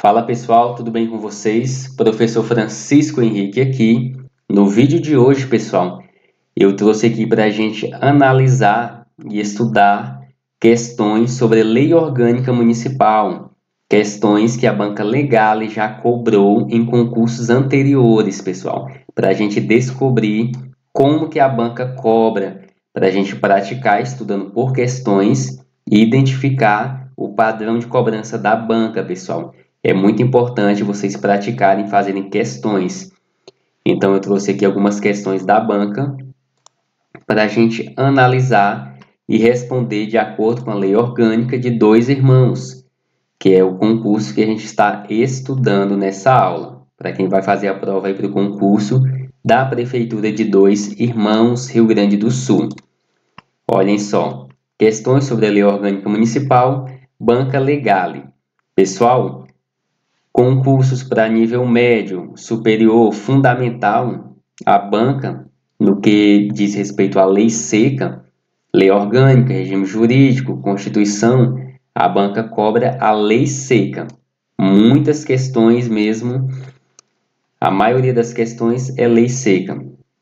Fala pessoal, tudo bem com vocês? Professor Francisco Henrique aqui. No vídeo de hoje, pessoal, eu trouxe aqui para a gente analisar e estudar questões sobre a Lei Orgânica Municipal, questões que a Banca Legale já cobrou em concursos anteriores, pessoal, para a gente descobrir como que a banca cobra, para a gente praticar estudando por questões e identificar o padrão de cobrança da banca, pessoal. É muito importante vocês praticarem, fazerem questões. Então, eu trouxe aqui algumas questões da banca para a gente analisar e responder de acordo com a lei orgânica de Dois Irmãos, que é o concurso que a gente está estudando nessa aula. Para quem vai fazer a prova aí para o concurso da Prefeitura de Dois Irmãos, Rio Grande do Sul. Olhem só, questões sobre a lei orgânica municipal, Banca Legale. Pessoal, concursos para nível médio, superior, fundamental, a banca, no que diz respeito à lei seca, lei orgânica, regime jurídico, constituição, a banca cobra a lei seca. Muitas questões mesmo, a maioria das questões é lei seca.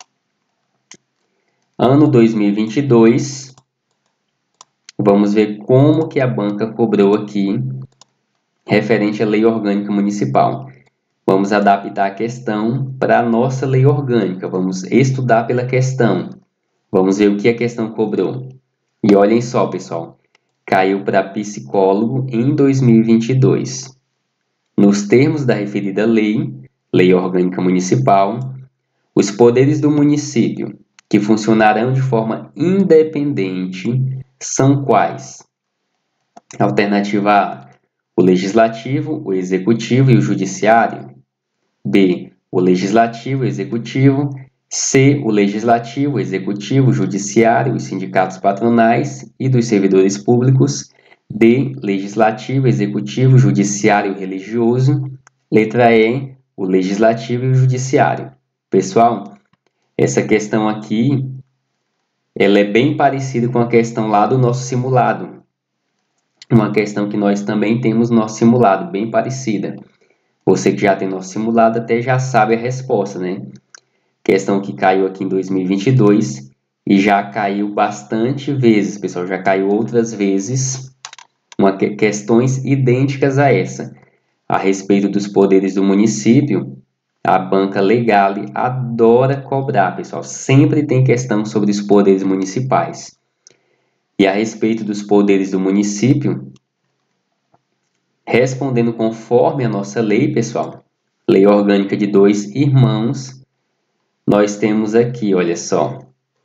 Ano 2022, vamos ver como que a banca cobrou aqui referente à lei orgânica municipal. Vamos adaptar a questão para a nossa lei orgânica. Vamos estudar pela questão. Vamos ver o que a questão cobrou. E olhem só, pessoal. Caiu para psicólogo em 2022. Nos termos da referida lei, Lei Orgânica Municipal, os poderes do município, que funcionarão de forma independente, são quais? Alternativa A, o Legislativo, o Executivo e o Judiciário. B, o Legislativo, o Executivo. C, o Legislativo, o Executivo, o Judiciário, os sindicatos patronais e dos servidores públicos. D, Legislativo, Executivo, Judiciário e Religioso. Letra E, o Legislativo e o Judiciário. Pessoal, essa questão aqui, ela é bem parecida com a questão lá do nosso simulado. Uma questão que nós também temos no nosso simulado, bem parecida. Você que já tem nosso simulado até já sabe a resposta, né? Questão que caiu aqui em 2022 e já caiu bastante vezes, pessoal. Já caiu outras vezes, questões idênticas a essa. A respeito dos poderes do município, a Banca Legale adora cobrar, pessoal. Sempre tem questão sobre os poderes municipais. E a respeito dos poderes do município, respondendo conforme a nossa lei, pessoal, Lei Orgânica de Dois Irmãos, nós temos aqui, olha só,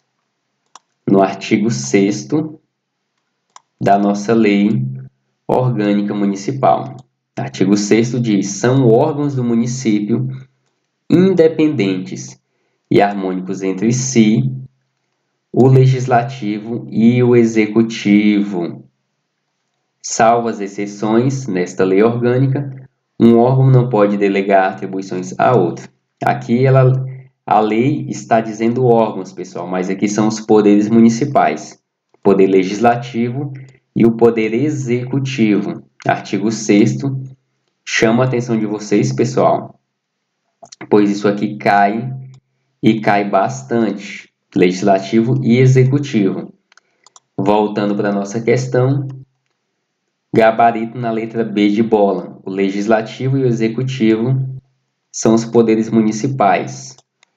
no artigo 6º da nossa Lei Orgânica Municipal. Artigo 6º diz: são órgãos do município independentes e harmônicos entre si, o Legislativo e o Executivo. Salvo as exceções, nesta lei orgânica, um órgão não pode delegar atribuições a outro. Aqui a lei está dizendo órgãos, pessoal, mas aqui são os poderes municipais, o poder legislativo e o poder executivo. Artigo 6º, chama a atenção de vocês, pessoal, pois isso aqui cai e cai bastante. Legislativo e Executivo. Voltando para a nossa questão, gabarito na letra B de bola. O Legislativo e o Executivo são os poderes municipais.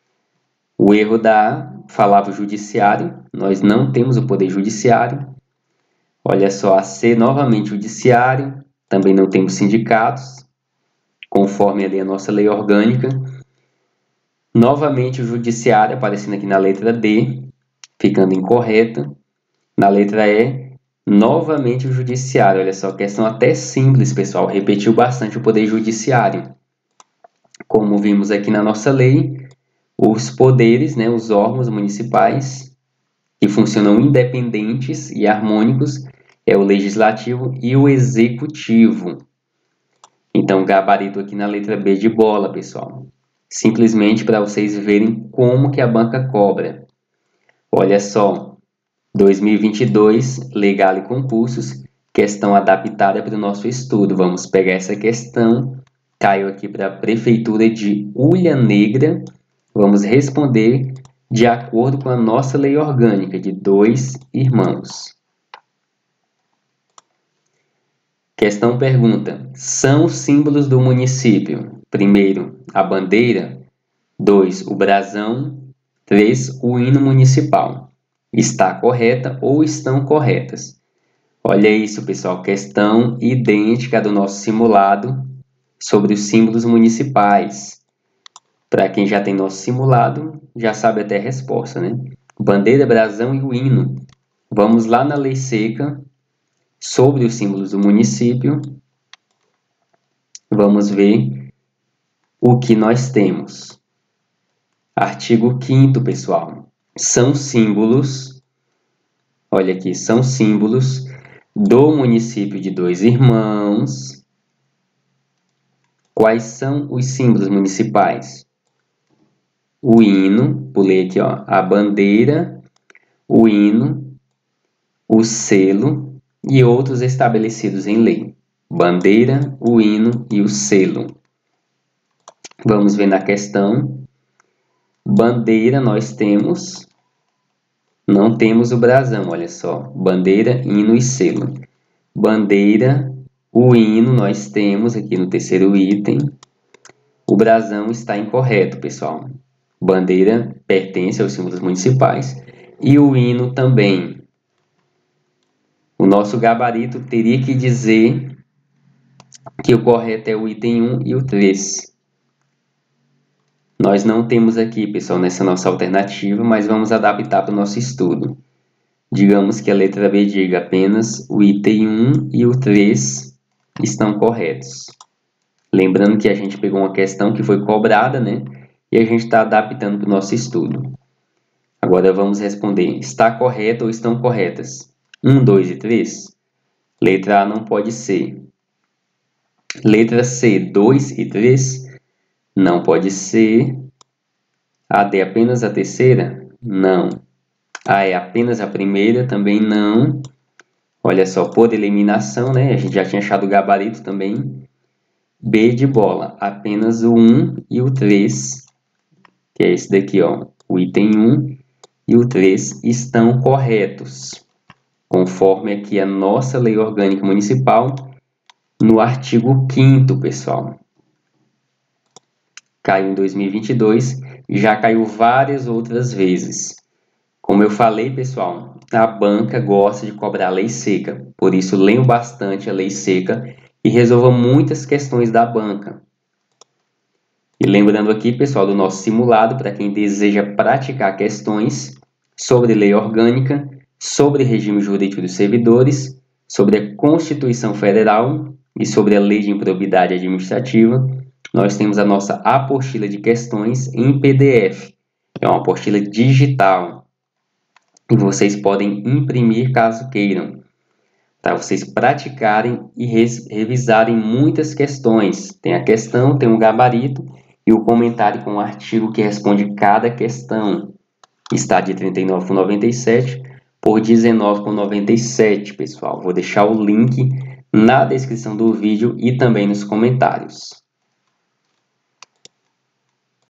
O erro da A falava o Judiciário, nós não temos o Poder Judiciário. Olha só, a C novamente Judiciário, também não temos sindicatos, conforme ali a nossa lei orgânica. Novamente o Judiciário aparecendo aqui na letra D, ficando incorreta. Na letra E, novamente o Judiciário. Olha só, questão até simples, pessoal. Repetiu bastante o Poder Judiciário. Como vimos aqui na nossa lei, os poderes, né, os órgãos municipais que funcionam independentes e harmônicos é o Legislativo e o Executivo. Então, gabarito aqui na letra B de bola, pessoal. Simplesmente para vocês verem como que a banca cobra. Olha só, 2022, Legale Concursos, questão adaptada para o nosso estudo. Vamos pegar essa questão Caiu aqui para a Prefeitura de Hulha Negra. Vamos responder de acordo com a nossa lei orgânica de 2 irmãos. Questão pergunta: são os símbolos do município? Primeiro, a bandeira. 2, o brasão. 3, o hino municipal. Está correta ou estão corretas? Olha isso, pessoal. Questão idêntica do nosso simulado sobre os símbolos municipais. Para quem já tem nosso simulado, já sabe até a resposta, né? Bandeira, brasão e o hino. Vamos lá na lei seca sobre os símbolos do município. Vamos ver o que nós temos. Artigo 5º, pessoal. São símbolos, olha aqui, são símbolos do município de 2 irmãos. Quais são os símbolos municipais? O hino, pulei aqui, ó, a bandeira, o hino, o selo e outros estabelecidos em lei. Bandeira, o hino e o selo. Vamos ver na questão. Bandeira nós temos, não temos o brasão, olha só. Bandeira, hino e selo. Bandeira, o hino nós temos aqui no terceiro item. O brasão está incorreto, pessoal. Bandeira pertence aos símbolos municipais e o hino também. O nosso gabarito teria que dizer que o correto é o item 1 e o 3. Nós não temos aqui, pessoal, nessa nossa alternativa, mas vamos adaptar para o nosso estudo. Digamos que a letra B diga apenas o item 1 e o 3 estão corretos. Lembrando que a gente pegou uma questão que foi cobrada, né? E a gente está adaptando para o nosso estudo. Agora vamos responder. Está correto ou estão corretas? 1, 2 e 3? Letra A não pode ser. Letra C, 2 e 3? Não pode ser. A D apenas a terceira? Não. A é apenas a primeira? Também não. Olha só, por eliminação, né? A gente já tinha achado o gabarito também. B de bola, apenas o 1 e o 3, que é esse daqui, ó. O item 1 e o 3 estão corretos, conforme aqui a nossa lei orgânica municipal, no artigo 5º, pessoal. Caiu em 2022 e já caiu várias outras vezes. Como eu falei, pessoal, a banca gosta de cobrar lei seca, por isso leiam bastante a lei seca e resolvam muitas questões da banca. E lembrando aqui, pessoal, do nosso simulado, para quem deseja praticar questões sobre lei orgânica, sobre regime jurídico dos servidores, sobre a Constituição Federal e sobre a Lei de Improbidade Administrativa, nós temos a nossa apostila de questões em PDF. É uma apostila digital e vocês podem imprimir caso queiram, para vocês praticarem e revisarem muitas questões. Tem a questão, tem um gabarito e o comentário com o artigo que responde cada questão. Está de R$ 39,97 por R$ 19,97, pessoal. Vou deixar o link na descrição do vídeo e também nos comentários.